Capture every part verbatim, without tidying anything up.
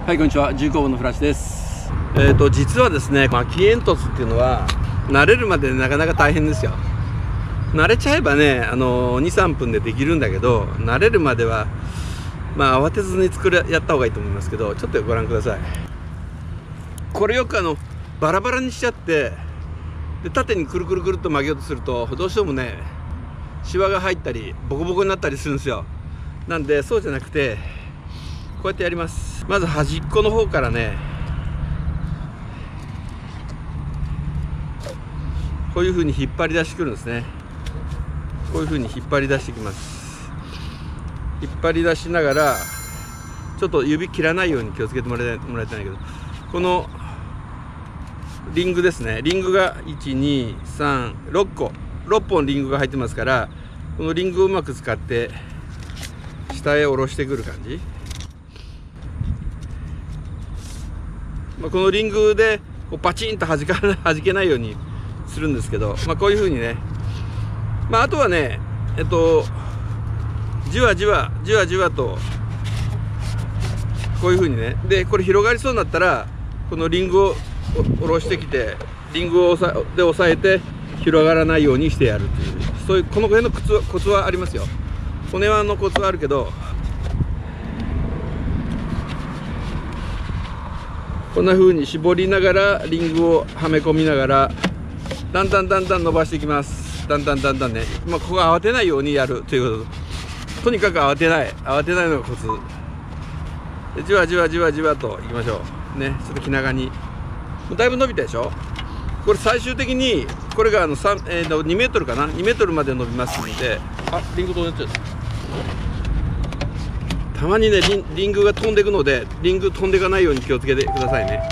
はい、こんにちは。重工部のフラッシュです。えっと実はですね、巻き煙突っていうのは慣れるまでなかなか大変ですよ。慣れちゃえばね、あのにさんぷんでできるんだけど、慣れるまではまあ慌てずに作るやった方がいいと思いますけど、ちょっとご覧ください。これよくあのバラバラにしちゃって、で縦にくるくるくるっと曲げようとすると、どうしてもねシワが入ったりボコボコになったりするんですよ。なんでそうじゃなくて、こうやってやります。まず端っこの方からね、こういうふうに引っ張り出してくるんですね。こういうふうに引っ張り出してきます。引っ張り出しながら、ちょっと指切らないように気をつけてもらいたい、もらいたいんだけど、このリングですね、リングがいちにさんろっころっぽんリングが入ってますから、このリングをうまく使って下へ下ろしてくる感じ。まあこのリングでこうパチンと弾か弾けないようにするんですけど、まあ、こういうふうにね、まあ、あとはね、えっとじわじわじわじわとこういうふうにね、でこれ広がりそうになったら、このリングを下ろしてきて、リングを押さで押さえて広がらないようにしてやるという、そういうこの辺のコツはコツはありますよ。骨輪のコツはあるけど、こんな風に絞りながらリングをはめ込みながら、だんだんだんだん伸ばしていきます。だんだんだんだんね、まあ、ここは慌てないようにやるということ、とにかく慌てない慌てないのがコツで、じわじわじわじわといきましょうね。ちょっと気長に。だいぶ伸びたでしょ。これ最終的にこれがあのさん、えー、にメートルかな、にメートルまで伸びますので、あ、リング飛んでっちゃう。たまにねリン、リングが飛んでいくので、リング飛んでいかないように気をつけてくださいね。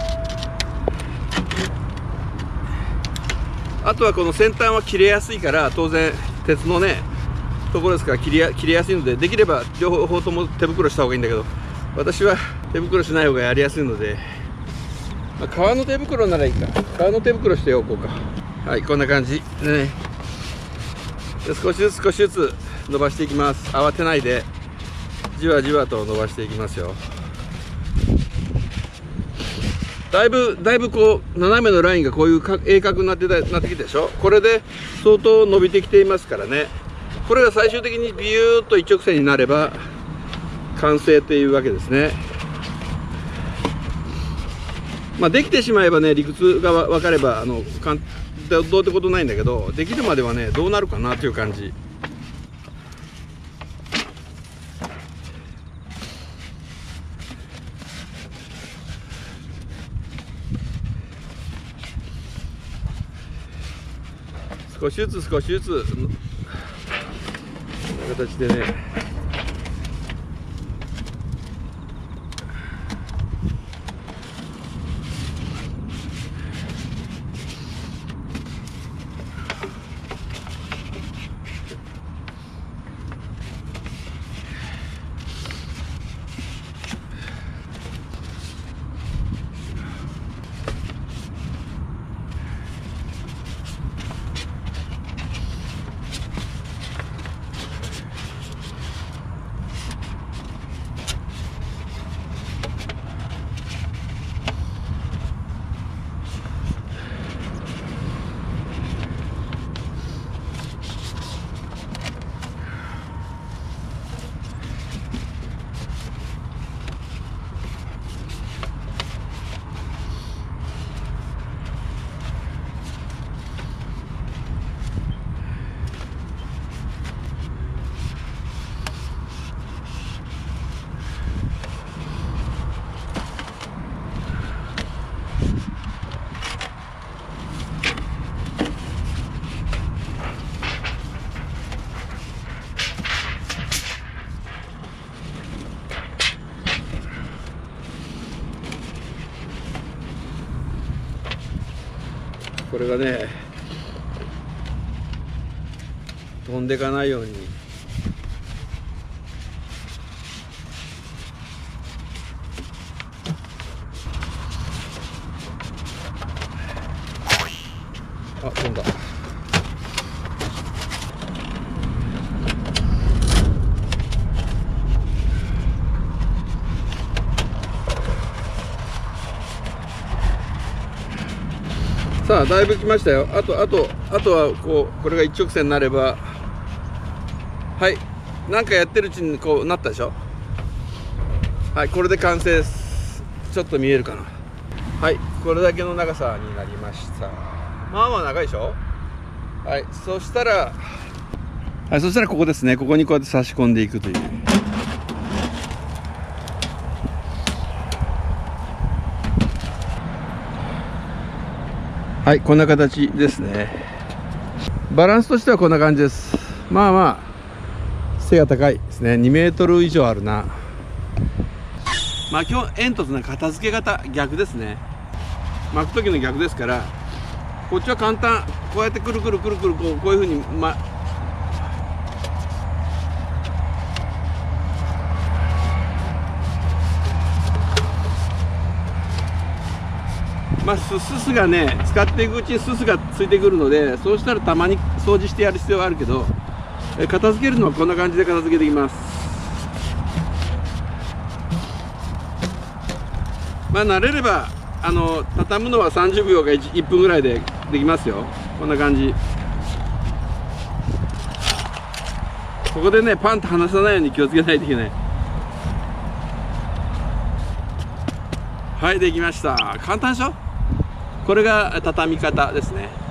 あとはこの先端は切れやすいから、当然鉄のねところですから切りや、切れやすいので、できれば両方とも手袋した方がいいんだけど、私は手袋しない方がやりやすいので、まあ、革の手袋ならいいか、革の手袋しておこうか。はい、こんな感じでね、で少しずつ少しずつ伸ばしていきます。慌てないでじわじわと伸ばしていきますよ。だいぶだいぶこう斜めのラインがこういう鋭角になってたなってきたでしょ。これで相当伸びてきていますからね。これが最終的にビューッと一直線になれば完成というわけですね。まあできてしまえばね、理屈が分かればあのかんどうってことないんだけど、できるまではねどうなるかなという感じ。少しずつ少しずつこんな形でね、これがね飛んでいかないようにあ、飛んだ。 さあだいぶ来ましたよ。あとあとあとはこうこれが一直線になれば、はい、なんかやってるうちにこうなったでしょ。はい、これで完成です。ちょっと見えるかな。はい、これだけの長さになりました。まあまあ長いでしょ。はい、そしたらはい、そしたらここですね。ここにこうやって差し込んでいくという。はい、こんな形ですね。バランスとしてはこんな感じです。まあまあ背が高いですね。にメートル以上あるな。まあ今日煙突の片付け方逆ですね。巻く時の逆ですから、こっちは簡単。こうやってくるくるくるくるこうこういうふうにままあ、すすがね、使っていくうちにすすがついてくるので、そうしたらたまに掃除してやる必要はあるけど、え片付けるのはこんな感じで片付けていきます。まあ慣れればあの畳むのはさんじゅうびょうか 1, いっぷんぐらいでできますよ。こんな感じ。ここでねパンと離さないように気をつけないといけない。はい、できました。簡単でしょ。これが畳み方ですね。